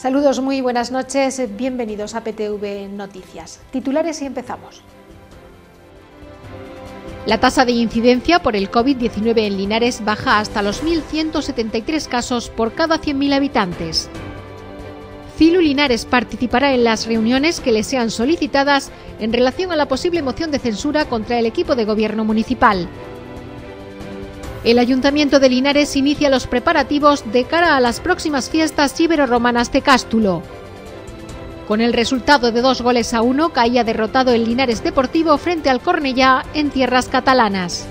Saludos, muy buenas noches, bienvenidos a PTV Noticias. Titulares y empezamos. La tasa de incidencia por el COVID-19 en Linares baja hasta los 1.173 casos por cada 100.000 habitantes. Cilu Linares participará en las reuniones que le sean solicitadas en relación a la posible moción de censura contra el equipo de gobierno municipal. El Ayuntamiento de Linares inicia los preparativos de cara a las próximas fiestas ibero-romanas de Cástulo. Con el resultado de 2-1 caía derrotado el Linares Deportivo frente al Cornellá en tierras catalanas.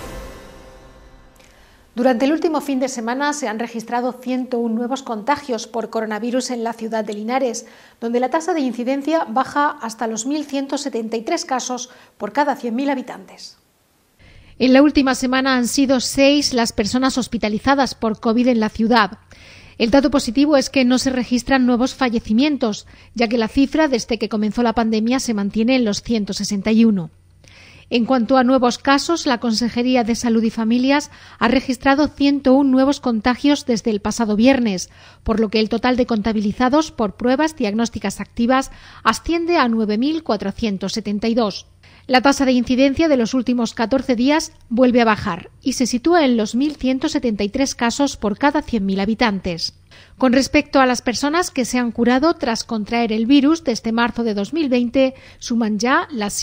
Durante el último fin de semana se han registrado 101 nuevos contagios por coronavirus en la ciudad de Linares, donde la tasa de incidencia baja hasta los 1.173 casos por cada 100.000 habitantes. En la última semana han sido 6 las personas hospitalizadas por COVID en la ciudad. El dato positivo es que no se registran nuevos fallecimientos, ya que la cifra desde que comenzó la pandemia se mantiene en los 161. En cuanto a nuevos casos, la Consejería de Salud y Familias ha registrado 101 nuevos contagios desde el pasado viernes, por lo que el total de contabilizados por pruebas diagnósticas activas asciende a 9.472. La tasa de incidencia de los últimos 14 días vuelve a bajar y se sitúa en los 1.173 casos por cada 100.000 habitantes. Con respecto a las personas que se han curado tras contraer el virus desde marzo de 2020, suman ya las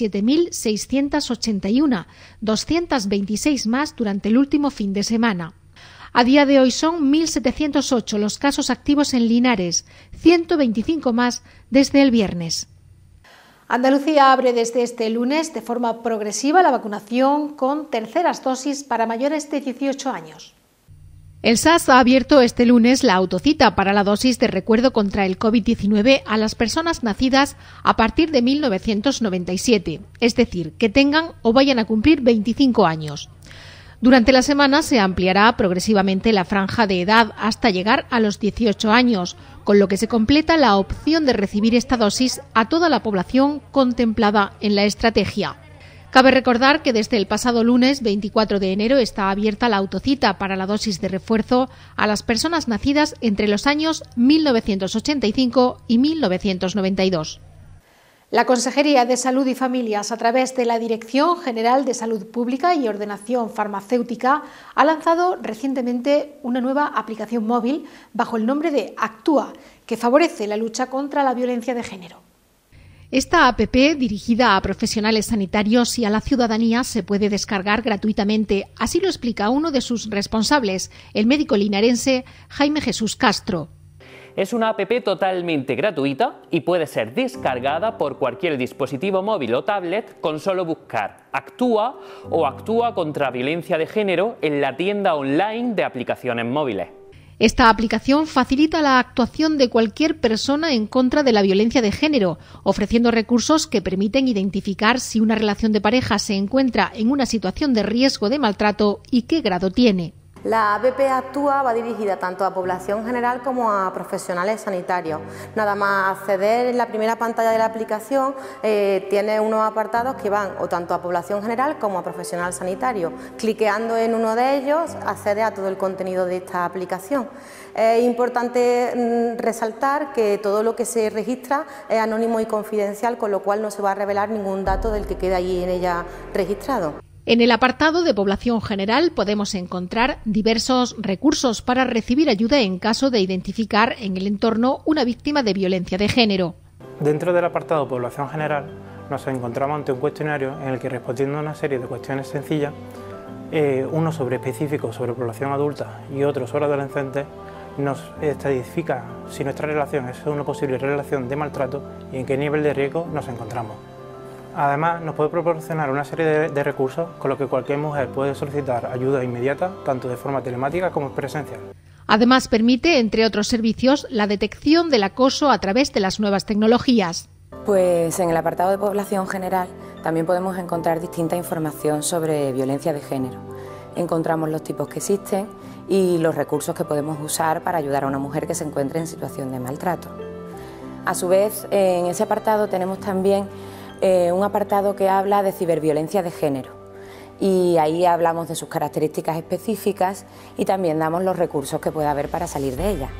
7.681, 226 más durante el último fin de semana. A día de hoy son 1.708 los casos activos en Linares, 125 más desde el viernes. Andalucía abre desde este lunes de forma progresiva la vacunación con terceras dosis para mayores de 18 años. El SAS ha abierto este lunes la autocita para la dosis de recuerdo contra el COVID-19 a las personas nacidas a partir de 1997, es decir, que tengan o vayan a cumplir 25 años. Durante la semana se ampliará progresivamente la franja de edad hasta llegar a los 18 años, con lo que se completa la opción de recibir esta dosis a toda la población contemplada en la estrategia. Cabe recordar que desde el pasado lunes 24 de enero está abierta la autocita para la dosis de refuerzo a las personas nacidas entre los años 1985 y 1992. La Consejería de Salud y Familias, a través de la Dirección General de Salud Pública y Ordenación Farmacéutica, ha lanzado recientemente una nueva aplicación móvil bajo el nombre de Actúa, que favorece la lucha contra la violencia de género. Esta app, dirigida a profesionales sanitarios y a la ciudadanía, se puede descargar gratuitamente. Así lo explica uno de sus responsables, el médico linarense Jaime Jesús Castro. Es una app totalmente gratuita y puede ser descargada por cualquier dispositivo móvil o tablet con solo buscar Actúa o Actúa contra violencia de género en la tienda online de aplicaciones móviles. Esta aplicación facilita la actuación de cualquier persona en contra de la violencia de género, ofreciendo recursos que permiten identificar si una relación de pareja se encuentra en una situación de riesgo de maltrato y qué grado tiene. La app Actúa va dirigida tanto a población general como a profesionales sanitarios. Nada más acceder en la primera pantalla de la aplicación tiene unos apartados que van o tanto a población general como a profesional sanitario. Cliqueando en uno de ellos accede a todo el contenido de esta aplicación. Es importante resaltar que todo lo que se registra es anónimo y confidencial, con lo cual no se va a revelar ningún dato del que quede allí en ella registrado. En el apartado de población general podemos encontrar diversos recursos para recibir ayuda en caso de identificar en el entorno una víctima de violencia de género. Dentro del apartado población general nos encontramos ante un cuestionario en el que, respondiendo a una serie de cuestiones sencillas, uno específico sobre población adulta y otro sobre adolescentes, nos estadifica si nuestra relación es una posible relación de maltrato y en qué nivel de riesgo nos encontramos. Además, nos puede proporcionar una serie de recursos con los que cualquier mujer puede solicitar ayuda inmediata, tanto de forma telemática como presencial. Además, permite, entre otros servicios, la detección del acoso a través de las nuevas tecnologías. Pues en el apartado de población general también podemos encontrar distinta información sobre violencia de género. Encontramos los tipos que existen y los recursos que podemos usar para ayudar a una mujer que se encuentre en situación de maltrato. A su vez, en ese apartado tenemos también un apartado que habla de ciberviolencia de género y ahí hablamos de sus características específicas y también damos los recursos que puede haber para salir de ella.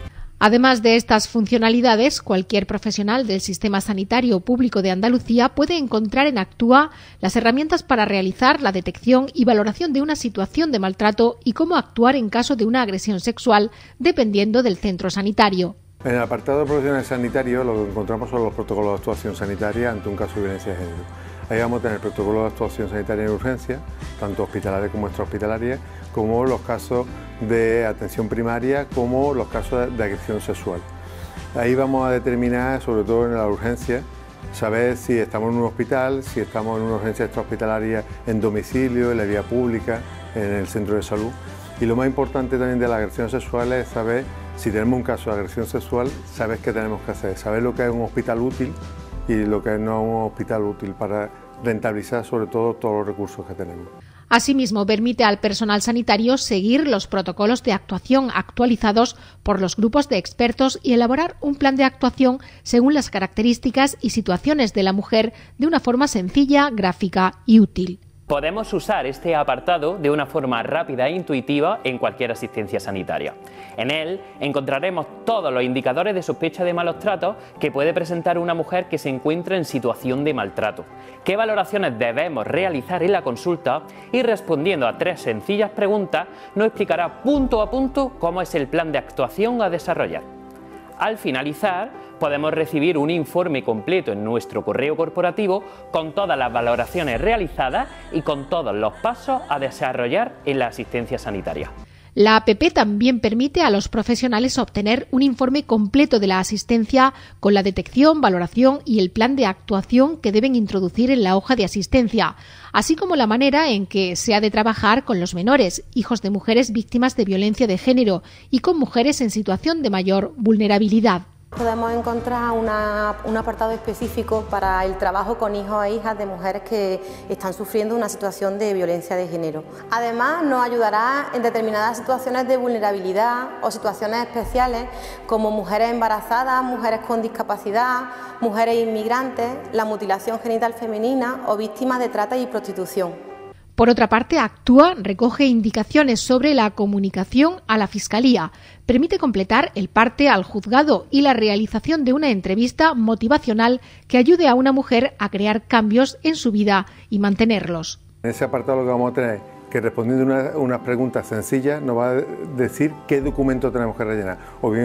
Además de estas funcionalidades, cualquier profesional del sistema sanitario público de Andalucía puede encontrar en Actúa las herramientas para realizar la detección y valoración de una situación de maltrato y cómo actuar en caso de una agresión sexual, dependiendo del centro sanitario. En el apartado de profesionales sanitarios lo que encontramos son los protocolos de actuación sanitaria ante un caso de violencia de género. Ahí vamos a tener protocolos de actuación sanitaria en urgencia, tanto hospitalarias como extrahospitalarias, como los casos de atención primaria, como los casos de agresión sexual. Ahí vamos a determinar, sobre todo en la urgencia, saber si estamos en un hospital, si estamos en una urgencia extrahospitalaria en domicilio, en la vía pública, en el centro de salud. Y lo más importante también de la agresión sexual es saber, si tenemos un caso de agresión sexual, saber qué tenemos que hacer, saber lo que es un hospital útil y lo que no es un hospital útil para rentabilizar sobre todo todos los recursos que tenemos. Asimismo, permite al personal sanitario seguir los protocolos de actuación actualizados por los grupos de expertos y elaborar un plan de actuación según las características y situaciones de la mujer de una forma sencilla, gráfica y útil. Podemos usar este apartado de una forma rápida e intuitiva en cualquier asistencia sanitaria. En él encontraremos todos los indicadores de sospecha de malos tratos que puede presentar una mujer que se encuentra en situación de maltrato, qué valoraciones debemos realizar en la consulta y, respondiendo a 3 sencillas preguntas, nos explicará punto a punto cómo es el plan de actuación a desarrollar. Al finalizar, podemos recibir un informe completo en nuestro correo corporativo con todas las valoraciones realizadas y con todos los pasos a desarrollar en la asistencia sanitaria. La APP también permite a los profesionales obtener un informe completo de la asistencia con la detección, valoración y el plan de actuación que deben introducir en la hoja de asistencia, así como la manera en que se ha de trabajar con los menores, hijos de mujeres víctimas de violencia de género y con mujeres en situación de mayor vulnerabilidad. Podemos encontrar un apartado específico para el trabajo con hijos e hijas de mujeres que están sufriendo una situación de violencia de género. Además, nos ayudará en determinadas situaciones de vulnerabilidad o situaciones especiales como mujeres embarazadas, mujeres con discapacidad, mujeres inmigrantes, la mutilación genital femenina o víctimas de trata y prostitución. Por otra parte, Actúa recoge indicaciones sobre la comunicación a la Fiscalía, permite completar el parte al juzgado y la realización de una entrevista motivacional que ayude a una mujer a crear cambios en su vida y mantenerlos. En ese apartado lo que vamos a tener que, respondiendo unas preguntas sencillas, nos va a decir qué documento tenemos que rellenar, o bien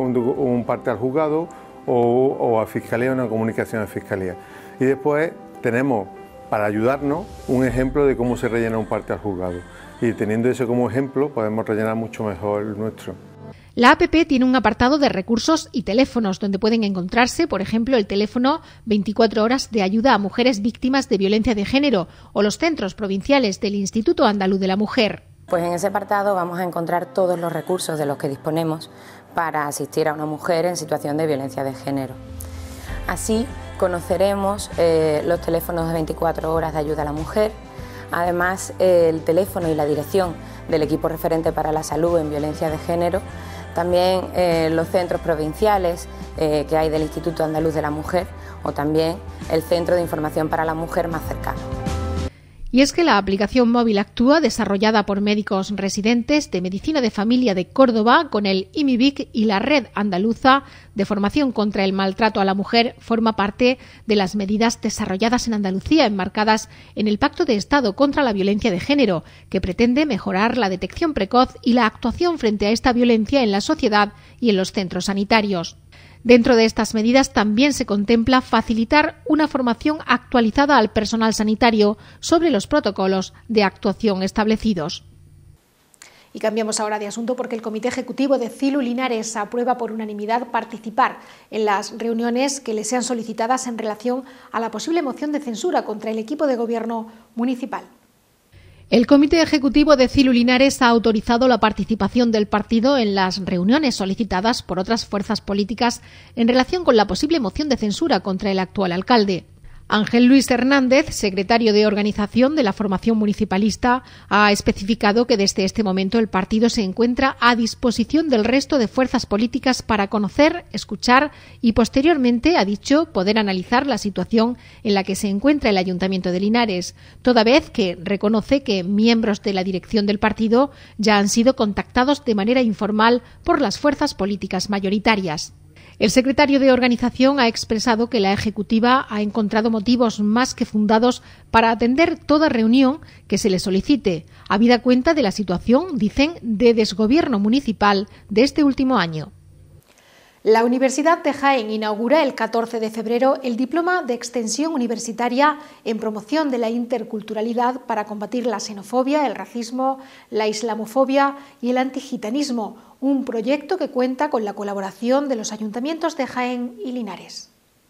un parte al juzgado o a Fiscalía, una comunicación a Fiscalía. Y después tenemos, para ayudarnos, un ejemplo de cómo se rellena un parte al juzgado. Y teniendo eso como ejemplo, podemos rellenar mucho mejor el nuestro. La APP tiene un apartado de recursos y teléfonos donde pueden encontrarse, por ejemplo, el teléfono 24 horas de ayuda a mujeres víctimas de violencia de género o los centros provinciales del Instituto Andaluz de la Mujer. Pues en ese apartado vamos a encontrar todos los recursos de los que disponemos para asistir a una mujer en situación de violencia de género. Así conoceremos los teléfonos de 24 horas de ayuda a la mujer, además el teléfono y la dirección del equipo referente para la salud en violencia de género, también los centros provinciales que hay del Instituto Andaluz de la Mujer o también el Centro de Información para la Mujer más cercano. Y es que la aplicación móvil Actúa, desarrollada por médicos residentes de Medicina de Familia de Córdoba con el IMIBIC y la Red Andaluza de Formación contra el Maltrato a la Mujer, forma parte de las medidas desarrolladas en Andalucía enmarcadas en el Pacto de Estado contra la Violencia de Género, que pretende mejorar la detección precoz y la actuación frente a esta violencia en la sociedad y en los centros sanitarios. Dentro de estas medidas también se contempla facilitar una formación actualizada al personal sanitario sobre los protocolos de actuación establecidos. Y cambiamos ahora de asunto porque el Comité Ejecutivo de CILU Linares aprueba por unanimidad participar en las reuniones que le sean solicitadas en relación a la posible moción de censura contra el equipo de gobierno municipal. El Comité Ejecutivo de CILU Linares ha autorizado la participación del partido en las reuniones solicitadas por otras fuerzas políticas en relación con la posible moción de censura contra el actual alcalde. Ángel Luis Hernández, secretario de Organización de la formación municipalista, ha especificado que desde este momento el partido se encuentra a disposición del resto de fuerzas políticas para conocer, escuchar y posteriormente, ha dicho, poder analizar la situación en la que se encuentra el Ayuntamiento de Linares, toda vez que reconoce que miembros de la dirección del partido ya han sido contactados de manera informal por las fuerzas políticas mayoritarias. El secretario de Organización ha expresado que la Ejecutiva ha encontrado motivos más que fundados para atender toda reunión que se le solicite, habida cuenta de la situación, dicen, de desgobierno municipal de este último año. La Universidad de Jaén inaugura el 14 de febrero el Diploma de Extensión Universitaria en Promoción de la Interculturalidad para combatir la xenofobia, el racismo, la islamofobia y el antigitanismo, un proyecto que cuenta con la colaboración de los ayuntamientos de Jaén y Linares.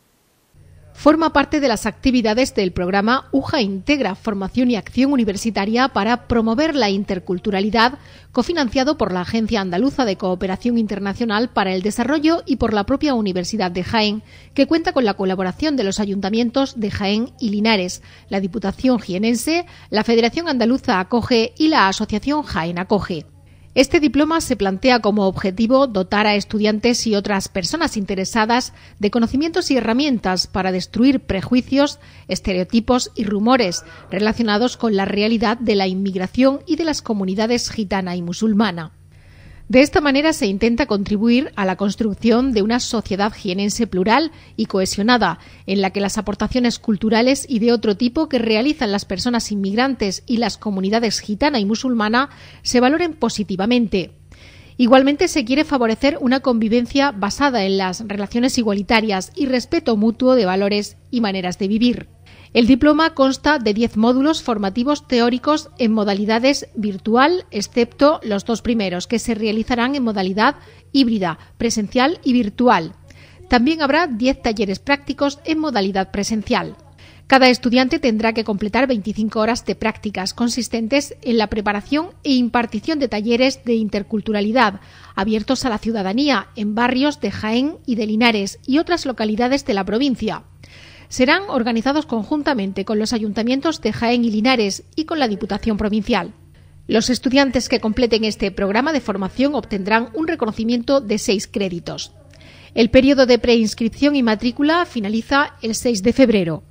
Forma parte de las actividades del programa UJA Integra, Formación y Acción Universitaria para promover la interculturalidad, cofinanciado por la Agencia Andaluza de Cooperación Internacional para el Desarrollo y por la propia Universidad de Jaén, que cuenta con la colaboración de los ayuntamientos de Jaén y Linares, la Diputación Jienense, la Federación Andaluza Acoge y la Asociación Jaén Acoge. Este diploma se plantea como objetivo dotar a estudiantes y otras personas interesadas de conocimientos y herramientas para destruir prejuicios, estereotipos y rumores relacionados con la realidad de la inmigración y de las comunidades gitana y musulmana. De esta manera se intenta contribuir a la construcción de una sociedad jienense plural y cohesionada, en la que las aportaciones culturales y de otro tipo que realizan las personas inmigrantes y las comunidades gitana y musulmana se valoren positivamente. Igualmente se quiere favorecer una convivencia basada en las relaciones igualitarias y respeto mutuo de valores y maneras de vivir. El diploma consta de 10 módulos formativos teóricos en modalidades virtual, excepto los 2 primeros, que se realizarán en modalidad híbrida, presencial y virtual. También habrá 10 talleres prácticos en modalidad presencial. Cada estudiante tendrá que completar 25 horas de prácticas consistentes en la preparación e impartición de talleres de interculturalidad abiertos a la ciudadanía en barrios de Jaén y de Linares y otras localidades de la provincia. Serán organizados conjuntamente con los ayuntamientos de Jaén y Linares y con la Diputación Provincial. Los estudiantes que completen este programa de formación obtendrán un reconocimiento de 6 créditos. El periodo de preinscripción y matrícula finaliza el 6 de febrero.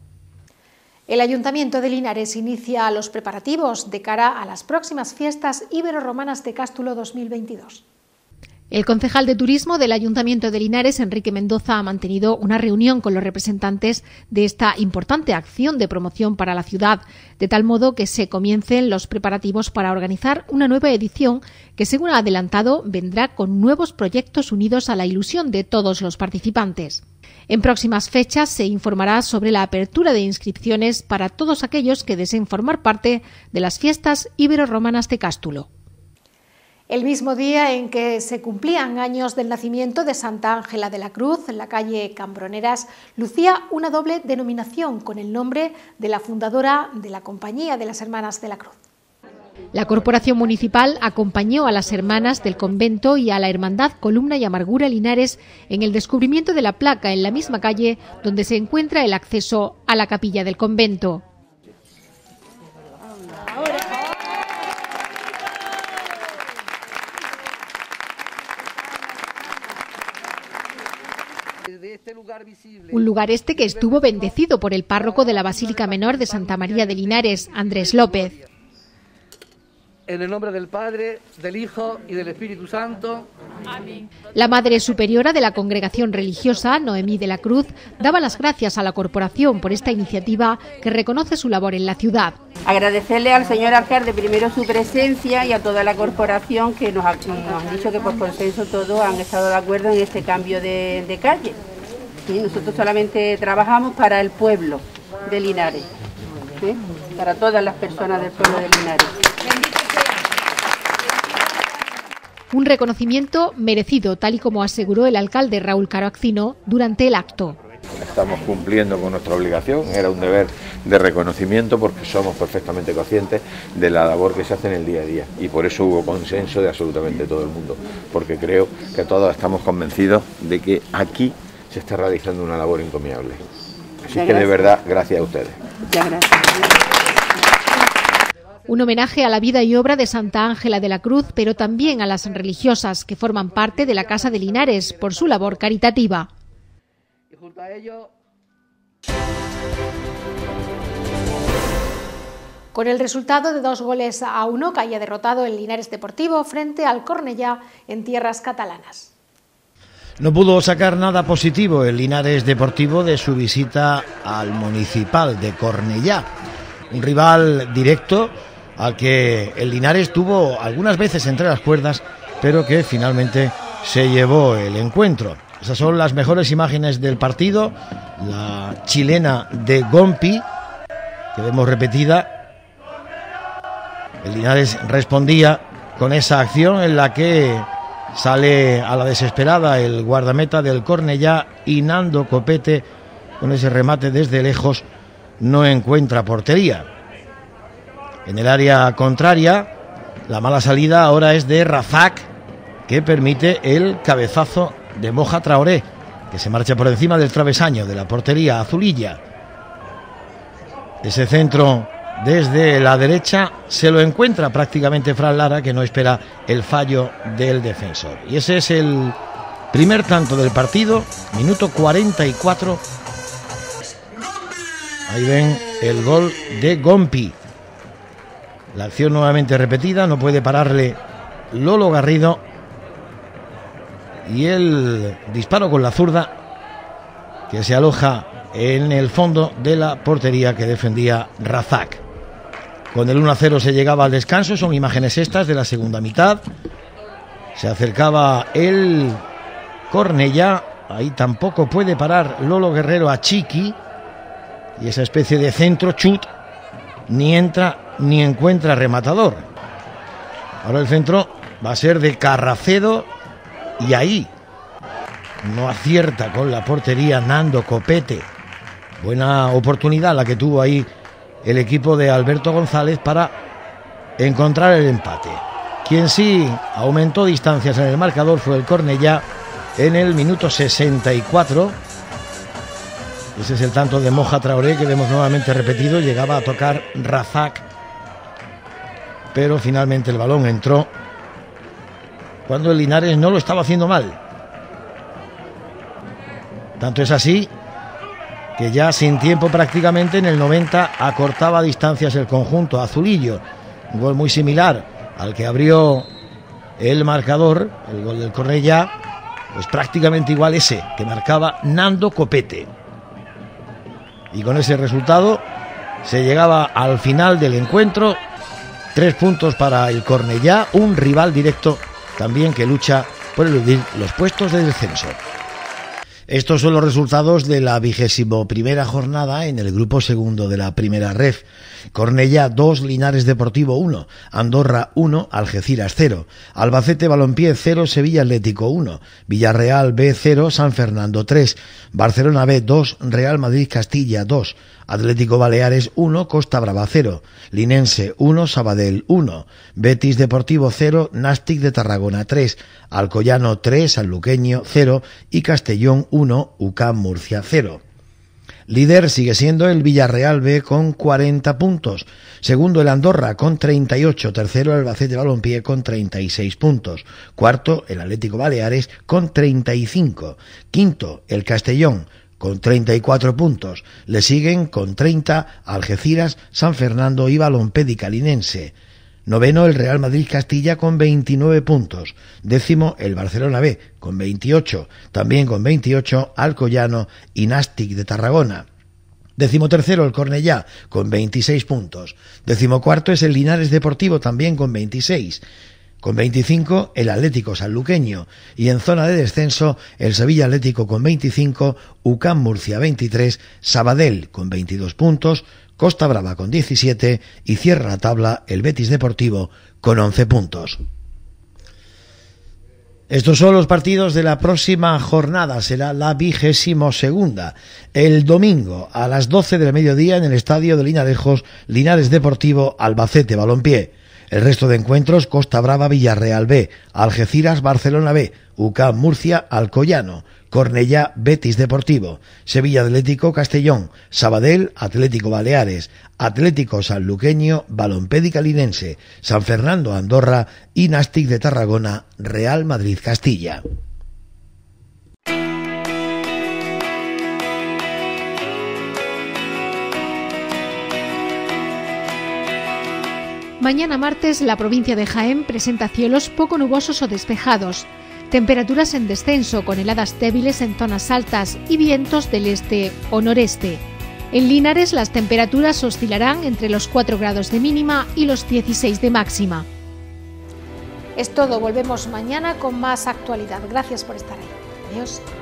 El Ayuntamiento de Linares inicia los preparativos de cara a las próximas fiestas ibero-romanas de Cástulo 2022. El concejal de Turismo del Ayuntamiento de Linares, Enrique Mendoza, ha mantenido una reunión con los representantes de esta importante acción de promoción para la ciudad, de tal modo que se comiencen los preparativos para organizar una nueva edición que, según ha adelantado, vendrá con nuevos proyectos unidos a la ilusión de todos los participantes. En próximas fechas se informará sobre la apertura de inscripciones para todos aquellos que deseen formar parte de las fiestas ibero-romanas de Cástulo. El mismo día en que se cumplían años del nacimiento de Santa Ángela de la Cruz, en la calle Cambroneras, lucía una doble denominación con el nombre de la fundadora de la Compañía de las Hermanas de la Cruz. La Corporación Municipal acompañó a las hermanas del convento y a la Hermandad Columna y Amargura Linares en el descubrimiento de la placa en la misma calle donde se encuentra el acceso a la capilla del convento. Un lugar este que estuvo bendecido por el párroco de la Basílica Menor de Santa María de Linares, Andrés López. En el nombre del Padre, del Hijo y del Espíritu Santo. Amén. La Madre Superiora de la Congregación Religiosa, Noemí de la Cruz, daba las gracias a la corporación por esta iniciativa que reconoce su labor en la ciudad. Agradecerle al señor alcalde primero su presencia y a toda la corporación que nos han dicho que por consenso todos han estado de acuerdo en este cambio de calle. ¿Sí? Nosotros solamente trabajamos para el pueblo de Linares, ¿sí? Para todas las personas del pueblo de Linares. Un reconocimiento merecido, tal y como aseguró el alcalde Raúl Caro Acino durante el acto. Estamos cumpliendo con nuestra obligación, era un deber de reconocimiento porque somos perfectamente conscientes de la labor que se hace en el día a día y por eso hubo consenso de absolutamente todo el mundo, porque creo que todos estamos convencidos de que aquí se está realizando una labor encomiable. Así que de verdad, gracias a ustedes. Muchas gracias. Un homenaje a la vida y obra de Santa Ángela de la Cruz, pero también a las religiosas que forman parte de la Casa de Linares por su labor caritativa. Y junto a ello... Con el resultado de 2-1 caía derrotado el Linares Deportivo frente al Cornellá en tierras catalanas. No pudo sacar nada positivo el Linares Deportivo de su visita al Municipal de Cornellá, un rival directo al que el Linares tuvo algunas veces entre las cuerdas, pero que finalmente se llevó el encuentro. Esas son las mejores imágenes del partido, la chilena de Gompi, que vemos repetida. El Linares respondía con esa acción en la que sale a la desesperada el guardameta del Cornellá y Nando Copete, con ese remate desde lejos, no encuentra portería. En el área contraria, la mala salida ahora es de Razak, que permite el cabezazo de Moja Traoré, que se marcha por encima del travesaño de la portería azulilla. Ese centro desde la derecha se lo encuentra prácticamente Fran Lara, que no espera el fallo del defensor. Y ese es el primer tanto del partido, minuto 44. Ahí ven el gol de Gompi. La acción nuevamente repetida, no puede pararle Lolo Garrido. Y el disparo con la zurda que se aloja en el fondo de la portería que defendía Razak. Con el 1-0 se llegaba al descanso, son imágenes estas de la segunda mitad. Se acercaba el Cornellá, ahí tampoco puede parar Lolo Guerrero a Chiqui. Y esa especie de centro chut ni entra ni encuentra rematador. Ahora el centro va a ser de Carracedo y ahí no acierta con la portería Nando Copete. Buena oportunidad la que tuvo ahí el equipo de Alberto González para encontrar el empate. Quien sí aumentó distancias en el marcador fue el Cornellá en el minuto 64. Ese es el tanto de Moja Traoré que vemos nuevamente repetido. Llegaba a tocar Razak, pero finalmente el balón entró cuando el Linares no lo estaba haciendo mal. Tanto es así que ya sin tiempo prácticamente en el 90 acortaba distancias el conjunto azulillo. Un gol muy similar al que abrió el marcador, el gol del Cornellá, pues prácticamente igual ese que marcaba Nando Copete. Y con ese resultado se llegaba al final del encuentro. 3 puntos para el Cornellá, un rival directo también que lucha por eludir los puestos de descenso. Estos son los resultados de la 21ª jornada en el grupo segundo de la primera ref. Cornellá 2, Linares Deportivo 1, Andorra 1, Algeciras 0, Albacete Balompié 0, Sevilla Atlético 1, Villarreal B 0, San Fernando 3, Barcelona B 2, Real Madrid Castilla 2, Atlético Baleares 1, Costa Brava 0, Linense 1, Sabadell 1, Betis Deportivo 0, Nàstic de Tarragona 3, Alcoyano 3, Sanluqueño 0 y Castellón 1, UCAM Murcia 0. Líder sigue siendo el Villarreal B con 40 puntos. Segundo el Andorra con 38. Tercero el Albacete Balompié con 36 puntos. Cuarto el Atlético Baleares con 35. Quinto el Castellón con 34 puntos. Le siguen con 30 Algeciras, San Fernando y Balompédica Linense. Noveno el Real Madrid Castilla con 29 puntos. Décimo el Barcelona B con 28. También con 28 Alcoyano y Nàstic de Tarragona. Décimo tercero el Cornellá con 26 puntos. Décimo cuarto es el Linares Deportivo también con 26. Con 25 el Atlético Sanluqueño y en zona de descenso el Sevilla Atlético con 25, UCAM Murcia 23, Sabadell con 22 puntos, Costa Brava con 17 y cierra la tabla el Betis Deportivo con 11 puntos. Estos son los partidos de la próxima jornada, será la 22ª. El domingo a las 12 del mediodía en el estadio de Linarejos, Linares Deportivo, Albacete Balompié. El resto de encuentros, Costa Brava Villarreal B, Algeciras Barcelona B, UCAM Murcia Alcoyano, Cornellá Betis Deportivo, Sevilla Atlético Castellón, Sabadell Atlético Baleares, Atlético Sanluqueño Balompédica Linense, San Fernando Andorra y Nàstic de Tarragona Real Madrid Castilla. Mañana martes la provincia de Jaén presenta cielos poco nubosos o despejados, temperaturas en descenso con heladas débiles en zonas altas y vientos del este o noreste. En Linares las temperaturas oscilarán entre los 4 grados de mínima y los 16 de máxima. Es todo, volvemos mañana con más actualidad. Gracias por estar ahí. Adiós.